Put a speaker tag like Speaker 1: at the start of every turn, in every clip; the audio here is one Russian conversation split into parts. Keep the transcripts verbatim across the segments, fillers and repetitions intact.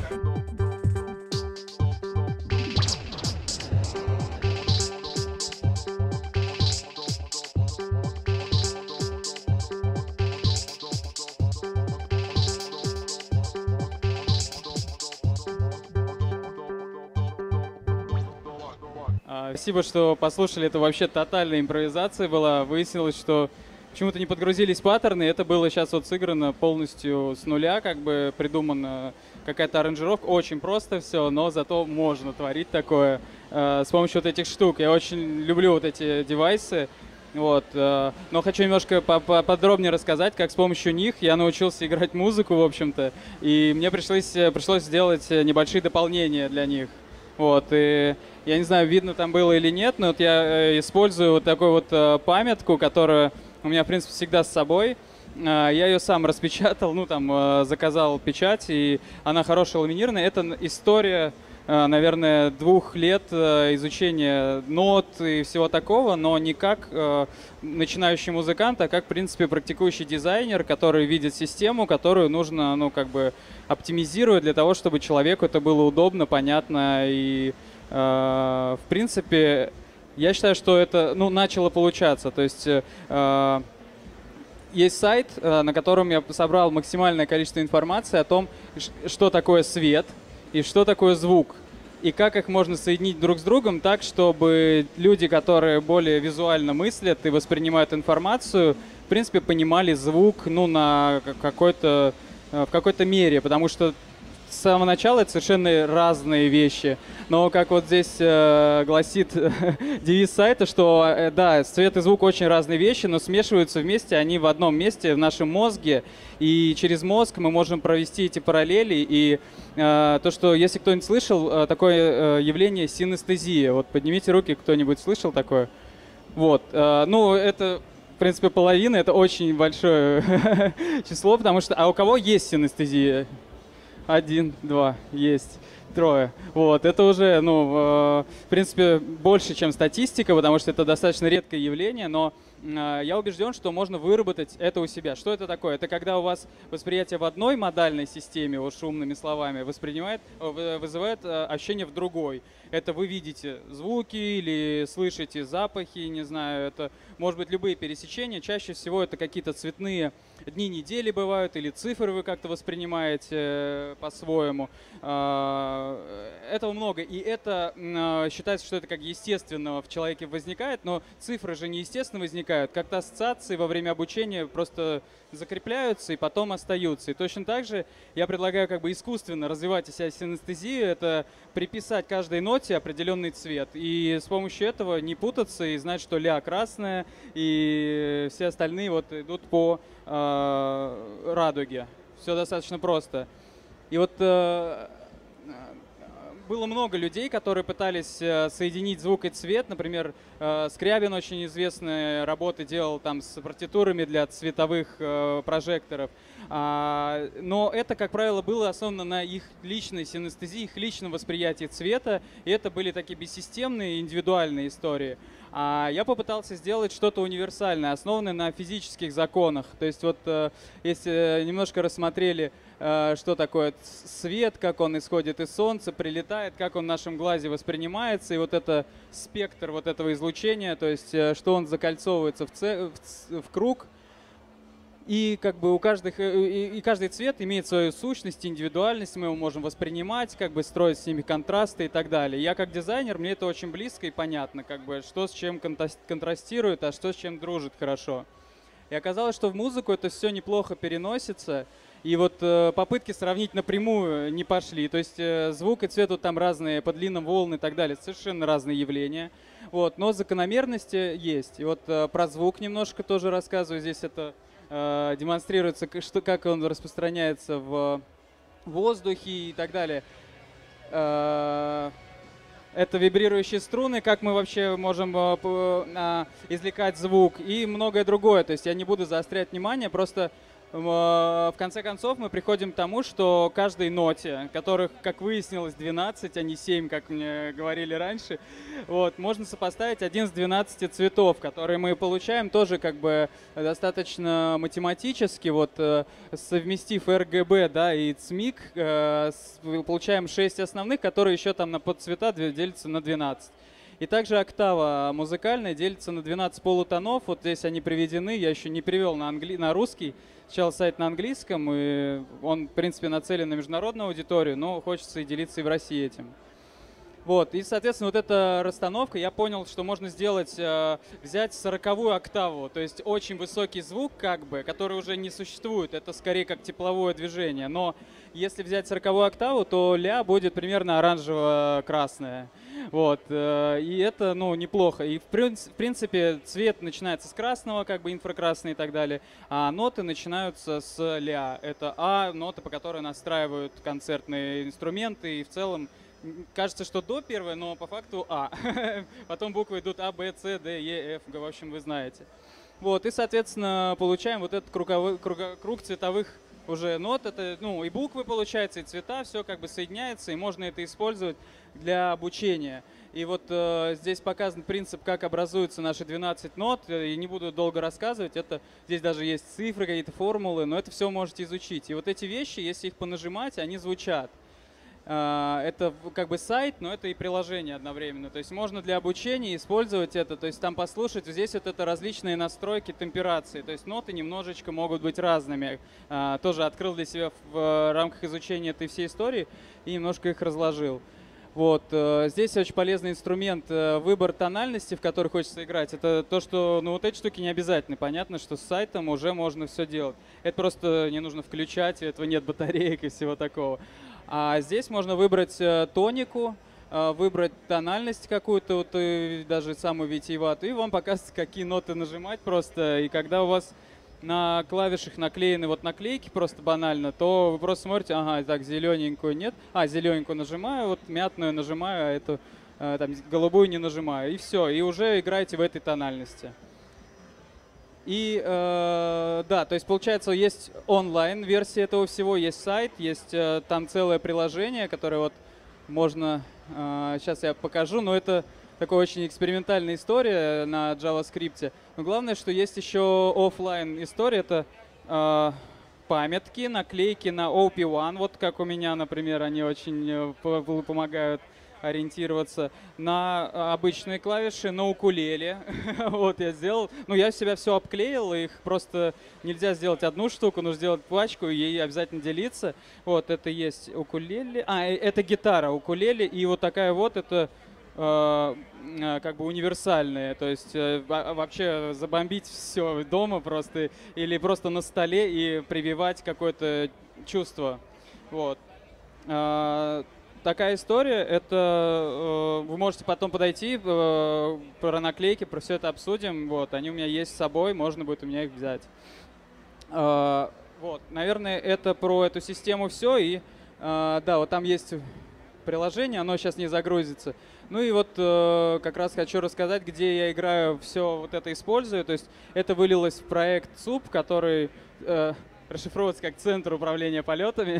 Speaker 1: Спасибо, что послушали. Это вообще тотальная импровизация была. Выяснилось, что почему-то не подгрузились паттерны. Это было сейчас вот сыграно полностью с нуля, как бы придумана какая-то аранжировка. Очень просто все, но зато можно творить такое э, с помощью вот этих штук. Я очень люблю вот эти девайсы. Вот, э, но хочу немножко поподробнее рассказать, как с помощью них я научился играть музыку, в общем-то. И мне пришлось, пришлось сделать небольшие дополнения для них. Вот, и я не знаю, видно там было или нет, но вот я использую вот такую вот э, памятку, которая у меня, в принципе, всегда с собой. Э, я ее сам распечатал, ну, там, э, заказал печать, и она хорошая, ламинированная. Это история, э, наверное, двух лет э, изучения нот и всего такого, но не как э, начинающий музыкант, а как, в принципе, практикующий дизайнер, который видит систему, которую нужно, ну, как бы оптимизировать для того, чтобы человеку это было удобно, понятно и... В принципе, я считаю, что это, ну, начало получаться. То есть э, есть сайт, на котором я собрал максимальное количество информации о том, что такое свет и что такое звук. И как их можно соединить друг с другом так, чтобы люди, которые более визуально мыслят и воспринимают информацию, в принципе, понимали звук, ну, на какой-то, в какой-то мере. Потому что с самого начала это совершенно разные вещи. Но, как вот здесь э, гласит девиз сайта, что, э, да, свет и звук очень разные вещи, но смешиваются вместе они в одном месте, в нашем мозге. И через мозг мы можем провести эти параллели. И э, то, что, если кто-нибудь слышал, э, такое э, явление синестезия. Вот поднимите руки, кто-нибудь слышал такое? Вот. Э, ну, это... В принципе, половина — это очень большое число, потому что... А у кого есть синестезия? Один, два, есть, трое. Вот, это уже, ну, в принципе, больше, чем статистика, потому что это достаточно редкое явление, но я убежден, что можно выработать это у себя. Что это такое? Это когда у вас восприятие в одной модальной системе, вот шумными словами, воспринимает, вызывает ощущение в другой. Это вы видите звуки или слышите запахи, не знаю, это может быть любые пересечения. Чаще всего это какие-то цветные дни недели бывают, или цифры вы как-то воспринимаете по-своему. Этого много, и это считается, что это как естественно в человеке возникает, но цифры же неестественно возникают. Как-то ассоциации во время обучения просто закрепляются и потом остаются. И точно так же я предлагаю как бы искусственно развивать у себя синестезию, это приписать каждой ноте определенный цвет. И с помощью этого не путаться и знать, что ля красная, и все остальные вот идут по э, радуге. Все достаточно просто. И вот э, было много людей, которые пытались соединить звук и цвет. Например, Скрябин очень известные работы делал там с партитурами для цветовых прожекторов. Но это, как правило, было основано на их личной синестезии, их личном восприятии цвета. И это были такие бессистемные, индивидуальные истории. А я попытался сделать что-то универсальное, основанное на физических законах. То есть вот если немножко рассмотрели, что такое свет, как он исходит из Солнца, прилетает, как он в нашем глазе воспринимается, и вот это спектр вот этого излучения, то есть что он закольцовывается в, ц... в круг, и как бы у каждых, и, и каждый цвет имеет свою сущность, индивидуальность, мы его можем воспринимать, как бы строить с ними контрасты и так далее. Я как дизайнер, мне это очень близко и понятно, как бы что с чем контрастирует, а что с чем дружит хорошо. И оказалось, что в музыку это все неплохо переносится. И вот э, попытки сравнить напрямую не пошли. То есть э, звук и цвет вот там разные, по длинам волн и так далее, совершенно разные явления. Вот, но закономерности есть. И вот э, про звук немножко тоже рассказываю. Здесь это э, демонстрируется, что, как он распространяется в воздухе и так далее. Э, это вибрирующие струны, как мы вообще можем э, э, извлекать звук и многое другое. То есть я не буду заострять внимание, просто в конце концов мы приходим к тому, что каждой ноте, которых, как выяснилось, двенадцать, а не семь, как мне говорили раньше, вот, можно сопоставить один из двенадцати цветов, которые мы получаем тоже как бы достаточно математически, вот, совместив эр гэ бэ, да, и цмик, получаем шесть основных, которые еще там на подцвета делятся на двенадцать. И также октава музыкальная делится на двенадцать полутонов. Вот здесь они приведены. Я еще не перевел на, англи... на русский. Сначала сайт на английском, и он, в принципе, нацелен на международную аудиторию, но хочется и делиться и в России этим. Вот, и, соответственно, вот эта расстановка, я понял, что можно сделать, э, взять сороковую октаву, то есть очень высокий звук, как бы, который уже не существует, это скорее как тепловое движение, но если взять сороковую октаву, то ля будет примерно оранжево-красная. Вот, э, и это, ну, неплохо. И, в, принцип, в принципе, цвет начинается с красного, как бы инфракрасный и так далее, а ноты начинаются с ля. Это А, нота, по которой настраивают концертные инструменты, и в целом кажется, что до первое, но по факту А. Потом буквы идут А, Б, С, Д, Е, Ф, Г, в общем, вы знаете. Вот, и, соответственно, получаем вот этот круговой, круг, круг цветовых уже нот. Это, ну, и буквы получается, и цвета, все как бы соединяется, и можно это использовать для обучения. И вот э, здесь показан принцип, как образуются наши двенадцать нот. И не буду долго рассказывать, это, здесь даже есть цифры, какие-то формулы, но это все можете изучить. И вот эти вещи, если их понажимать, они звучат. Это как бы сайт, но это и приложение одновременно. То есть можно для обучения использовать это, то есть там послушать. Здесь вот это различные настройки темперации, то есть ноты немножечко могут быть разными. Тоже открыл для себя в рамках изучения этой всей истории и немножко их разложил. Вот. Здесь очень полезный инструмент выбор тональности, в которой хочется играть. Это то, что, ну, вот эти штуки не обязательны. Понятно, что с сайтом уже можно все делать. Это просто не нужно включать, у этого нет батареек и всего такого. А здесь можно выбрать тонику, выбрать тональность какую-то, вот, даже самую витиеватую, и вам показывается, какие ноты нажимать просто. И когда у вас на клавишах наклеены вот наклейки просто банально, то вы просто смотрите, ага, так, зелененькую нет, а, зелененькую нажимаю, вот мятную нажимаю, а эту там, голубую не нажимаю, и все, и уже играете в этой тональности. И э, да, то есть получается, есть онлайн-версия этого всего, есть сайт, есть э, там целое приложение, которое вот можно, э, сейчас я покажу, но это такая очень экспериментальная история на JavaScript. Но главное, что есть еще офлайн история, это э, памятки, наклейки на о пи один, вот как у меня, например, они очень э, помогают ориентироваться, на обычные клавиши, на укулеле. Вот я сделал. Ну, я себя все обклеил, их просто нельзя сделать одну штуку, нужно сделать пачку, и ей обязательно делиться. Вот, это есть укулеле. А, это гитара, укулеле, и вот такая вот, это э, как бы универсальная. То есть э, вообще забомбить все дома просто, или просто на столе и прививать какое-то чувство. Вот. Такая история, это э, вы можете потом подойти, э, про наклейки, про все это обсудим. Вот, они у меня есть с собой, можно будет у меня их взять. Э, вот, наверное, это про эту систему все. И э, да, вот там есть приложение, оно сейчас не загрузится. Ну и вот э, как раз хочу рассказать, где я играю, все вот это использую. То есть это вылилось в проект ЦУП, который... Э, расшифровывается как Центр управления полетами.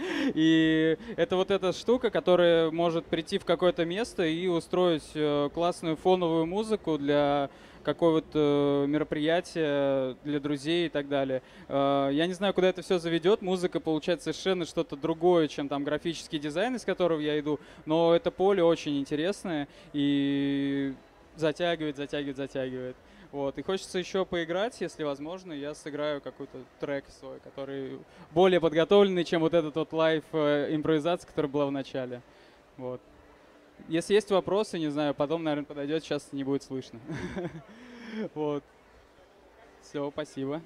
Speaker 1: И это вот эта штука, которая может прийти в какое-то место и устроить классную фоновую музыку для какого-то мероприятия, для друзей и так далее. Я не знаю, куда это все заведет. Музыка получается совершенно что-то другое, чем там графический дизайн, из которого я иду. Но это поле очень интересное и затягивает, затягивает, затягивает. Вот. И хочется еще поиграть, если возможно, я сыграю какой-то трек свой, который более подготовленный, чем вот этот вот лайв импровизация, которая была в начале. Вот. Если есть вопросы, не знаю, потом, наверное, подойдет, сейчас не будет слышно. Вот. Все, спасибо.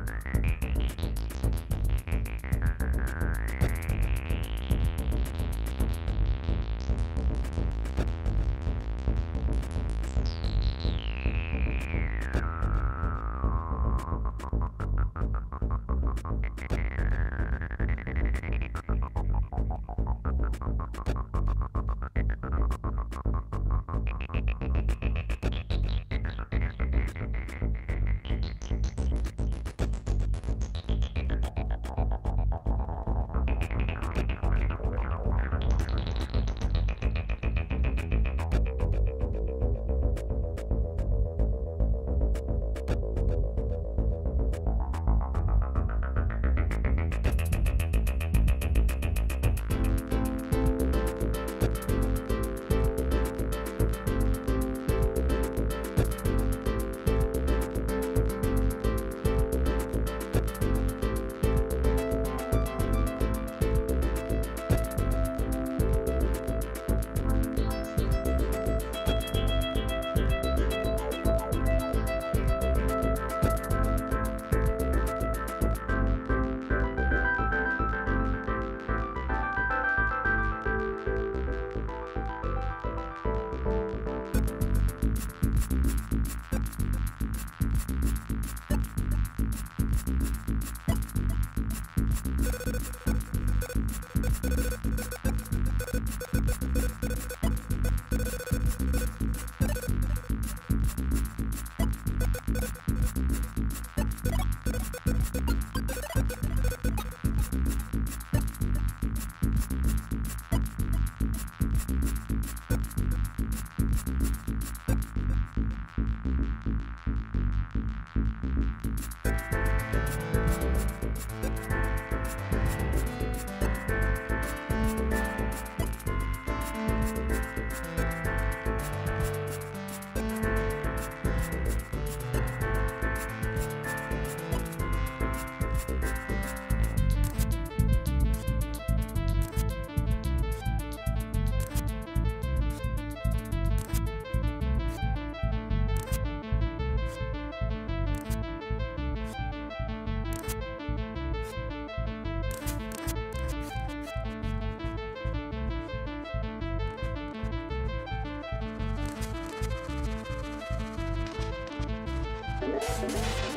Speaker 2: Thank you.